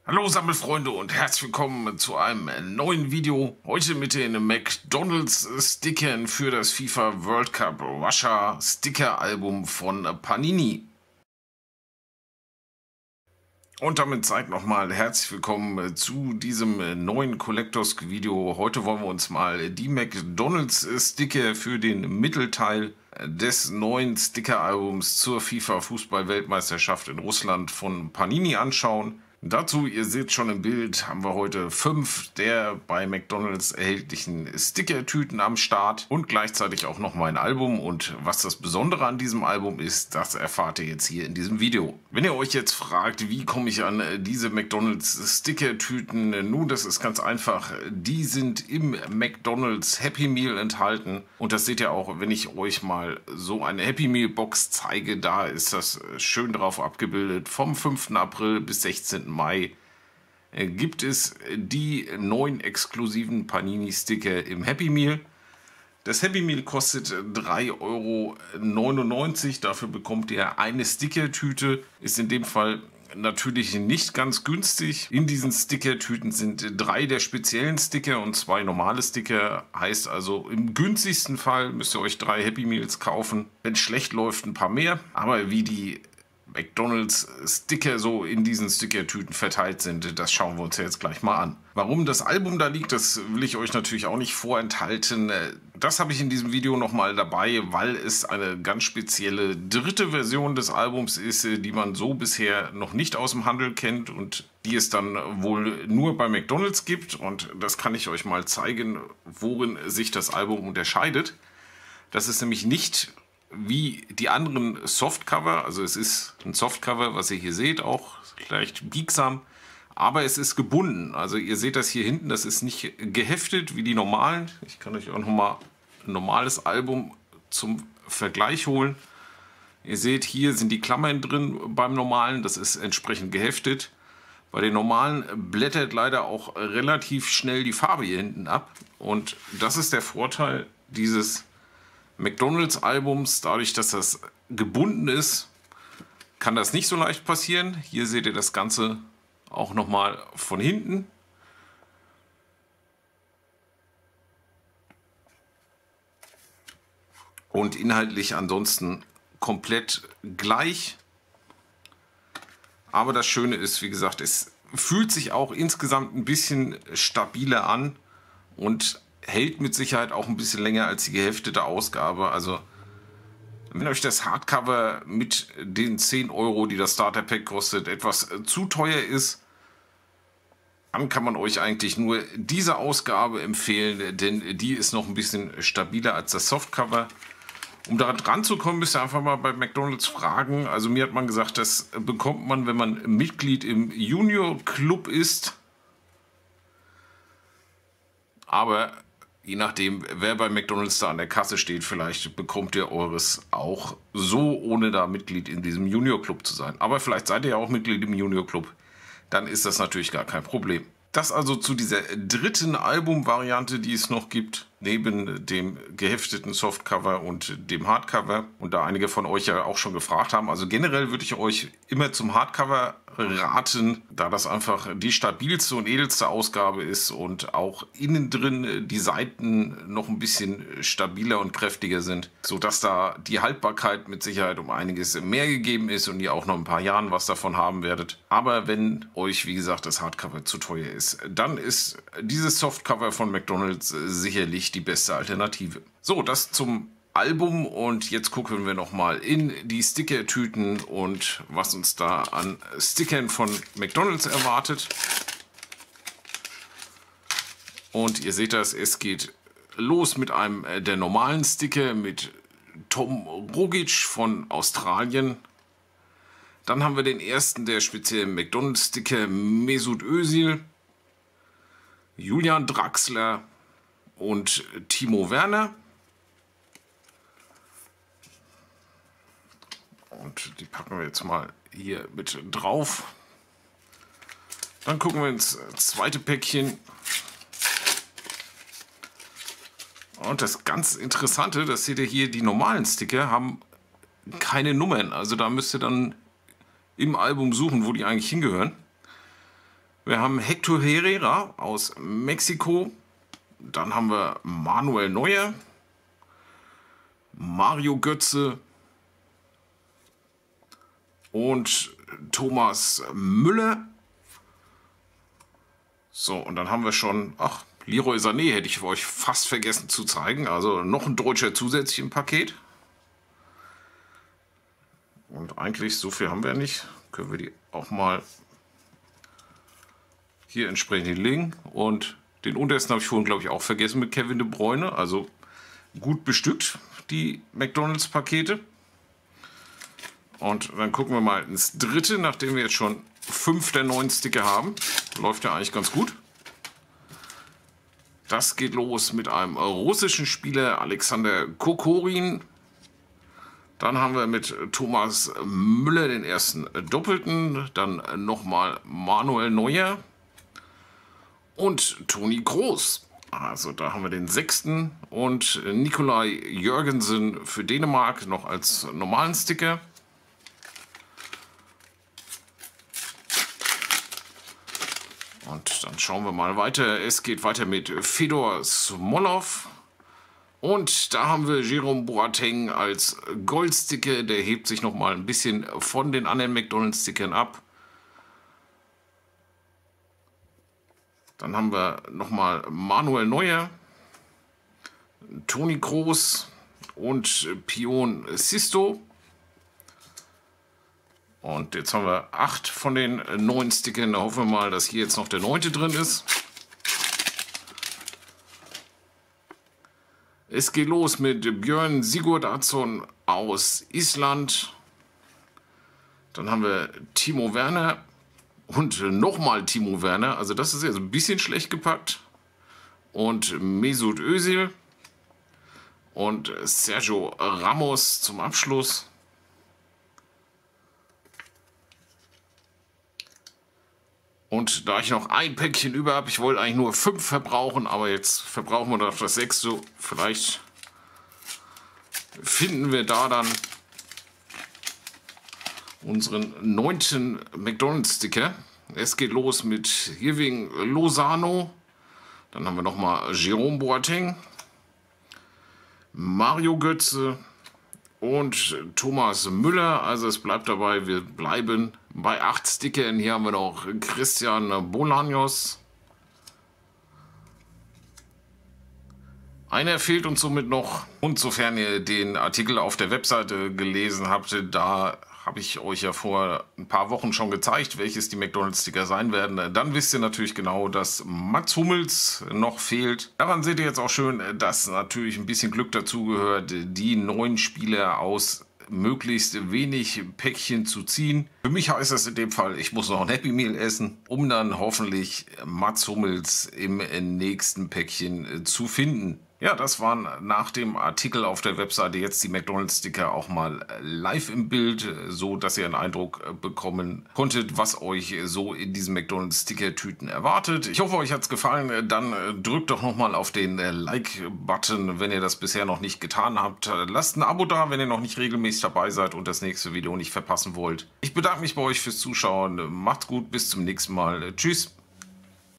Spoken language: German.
Hallo Sammelfreunde und herzlich willkommen zu einem neuen Video. Heute mit den McDonald's Stickern für das FIFA World Cup Russia Sticker Album von Panini. Und damit seid nochmal herzlich willkommen zu diesem neuen Collectors Video. Heute wollen wir uns mal die McDonald's Sticker für den Mittelteil des neuen Sticker Albums zur FIFA Fußball Weltmeisterschaft in Russland von Panini anschauen. Dazu, ihr seht schon im Bild, haben wir heute 5 der bei McDonald's erhältlichen Stickertüten am Start und gleichzeitig auch noch mein Album. Und was das Besondere an diesem Album ist, das erfahrt ihr jetzt hier in diesem Video. Wenn ihr euch jetzt fragt, wie komme ich an diese McDonald's Stickertüten, nun, das ist ganz einfach. Die sind im McDonald's Happy Meal enthalten und das seht ihr auch, wenn ich euch mal so eine Happy Meal Box zeige. Da ist das schön drauf abgebildet. Vom 5. April bis 16. Mai gibt es die 9 exklusiven Panini-Sticker im Happy Meal. Das Happy Meal kostet 3,99 €. Dafür bekommt ihr eine Stickertüte. Ist in dem Fall natürlich nicht ganz günstig. In diesen Stickertüten sind 3 der speziellen Sticker und 2 normale Sticker. Heißt also, im günstigsten Fall müsst ihr euch 3 Happy Meals kaufen. Wenn es schlecht läuft, ein paar mehr. Aber wie die McDonald's Sticker so in diesen Stickertüten verteilt sind, das schauen wir uns jetzt gleich mal an. Warum das Album da liegt, das will ich euch natürlich auch nicht vorenthalten. Das habe ich in diesem Video nochmal dabei, weil es eine ganz spezielle dritte Version des Albums ist, die man so bisher noch nicht aus dem Handel kennt und die es dann wohl nur bei McDonald's gibt. Und das kann ich euch mal zeigen, worin sich das Album unterscheidet. Das ist nämlich nicht wie die anderen Softcover, also es ist ein Softcover, was ihr hier seht, auch leicht biegsam, aber es ist gebunden. Also ihr seht das hier hinten, das ist nicht geheftet wie die normalen. Ich kann euch auch nochmal ein normales Album zum Vergleich holen. Ihr seht, hier sind die Klammern drin beim normalen, das ist entsprechend geheftet. Bei den normalen blättert leider auch relativ schnell die Farbe hier hinten ab und das ist der Vorteil dieses McDonald's Albums. Dadurch, dass das gebunden ist, kann das nicht so leicht passieren. Hier seht ihr das Ganze auch nochmal von hinten. Und inhaltlich ansonsten komplett gleich. Aber das Schöne ist, wie gesagt, es fühlt sich auch insgesamt ein bisschen stabiler an und hält mit Sicherheit auch ein bisschen länger als die geheftete Ausgabe. Also wenn euch das Hardcover mit den 10 €, die das Starter Pack kostet, etwas zu teuer ist, dann kann man euch eigentlich nur diese Ausgabe empfehlen, denn die ist noch ein bisschen stabiler als das Softcover. Um da dran zu kommen, müsst ihr einfach mal bei McDonald's fragen. Also mir hat man gesagt, das bekommt man, wenn man Mitglied im Junior Club ist. Aber je nachdem, wer bei McDonald's da an der Kasse steht, vielleicht bekommt ihr eures auch so, ohne da Mitglied in diesem Junior Club zu sein. Aber vielleicht seid ihr ja auch Mitglied im Junior Club. Dann ist das natürlich gar kein Problem. Das also zu dieser dritten Albumvariante, die es noch gibt, neben dem gehefteten Softcover und dem Hardcover. Und da einige von euch ja auch schon gefragt haben, also generell würde ich euch immer zum Hardcover raten, da das einfach die stabilste und edelste Ausgabe ist und auch innen drin die Seiten noch ein bisschen stabiler und kräftiger sind, sodass da die Haltbarkeit mit Sicherheit um einiges mehr gegeben ist und ihr auch noch ein paar Jahren was davon haben werdet. Aber wenn euch, wie gesagt, das Hardcover zu teuer ist, dann ist dieses Softcover von McDonald's sicherlich die beste Alternative. So, das zum Album und jetzt gucken wir nochmal in die Stickertüten und was uns da an Stickern von McDonald's erwartet. Und ihr seht das, es geht los mit einem der normalen Sticker mit Tom Rogic von Australien. Dann haben wir den ersten der speziellen McDonald's Sticker, Mesut Özil, Julian Draxler und Timo Werner. Und die packen wir jetzt mal hier mit drauf. Dann gucken wir ins zweite Päckchen. Und das ganz Interessante, das seht ihr hier, die normalen Sticker haben keine Nummern. Also da müsst ihr dann im Album suchen, wo die eigentlich hingehören. Wir haben Hector Herrera aus Mexiko. Dann haben wir Manuel Neuer, Mario Götze und Thomas Müller. So, und dann haben wir schon, ach, Leroy Sané hätte ich euch fast vergessen zu zeigen. Also noch ein Deutscher zusätzlich im Paket. Und eigentlich, so viel haben wir nicht. Können wir die auch mal hier entsprechend hinlegen. Und den untersten habe ich vorhin, glaube ich, auch vergessen mit Kevin De Bruyne. Also gut bestückt, die McDonald's-Pakete. Und dann gucken wir mal ins dritte, nachdem wir jetzt schon 5 der 9 Sticker haben. Läuft ja eigentlich ganz gut. Das geht los mit einem russischen Spieler, Alexander Kokorin. Dann haben wir mit Thomas Müller den ersten Doppelten. Dann nochmal Manuel Neuer und Toni Kroos. Also da haben wir den 6. und Nikolai Jørgensen für Dänemark noch als normalen Sticker. Und dann schauen wir mal weiter. Es geht weiter mit Fedor Smolov. Und da haben wir Jerome Boateng als Goldsticker. Der hebt sich nochmal ein bisschen von den anderen McDonald's-Stickern ab. Dann haben wir nochmal Manuel Neuer, Toni Kroos und Pion Sisto. Und jetzt haben wir 8 von den 9 Stickern. Da hoffen wir mal, dass hier jetzt noch der 9. drin ist. Es geht los mit Björn Sigurdarson aus Island. Dann haben wir Timo Werner und nochmal Timo Werner. Also das ist jetzt ein bisschen schlecht gepackt. Und Mesut Özil und Sergio Ramos zum Abschluss. Und da ich noch ein Päckchen über habe, ich wollte eigentlich nur 5 verbrauchen, aber jetzt verbrauchen wir doch das 6. Vielleicht finden wir da dann unseren 9. McDonald's-Sticker. Es geht los mit Irving Lozano. Dann haben wir nochmal Jerome Boateng, Mario Götze und Thomas Müller. Also es bleibt dabei, wir bleiben bei 8 Stickern. Hier haben wir noch Christian Bolaños. Einer fehlt uns somit noch. Und sofern ihr den Artikel auf der Webseite gelesen habt, da habe ich euch ja vor ein paar Wochen schon gezeigt, welches die McDonald's-Sticker sein werden. Dann wisst ihr natürlich genau, dass Mats Hummels noch fehlt. Daran seht ihr jetzt auch schön, dass natürlich ein bisschen Glück dazugehört, die 9 Spieler aus möglichst wenig Päckchen zu ziehen. Für mich heißt das in dem Fall, ich muss noch ein Happy Meal essen, um dann hoffentlich Mats Hummels im nächsten Päckchen zu finden. Ja, das waren nach dem Artikel auf der Webseite jetzt die McDonald's-Sticker auch mal live im Bild, so dass ihr einen Eindruck bekommen konntet, was euch so in diesen McDonald's-Sticker-Tüten erwartet. Ich hoffe, euch hat es gefallen. Dann drückt doch nochmal auf den Like-Button, wenn ihr das bisher noch nicht getan habt. Lasst ein Abo da, wenn ihr noch nicht regelmäßig dabei seid und das nächste Video nicht verpassen wollt. Ich bedanke mich bei euch fürs Zuschauen. Macht's gut, bis zum nächsten Mal. Tschüss.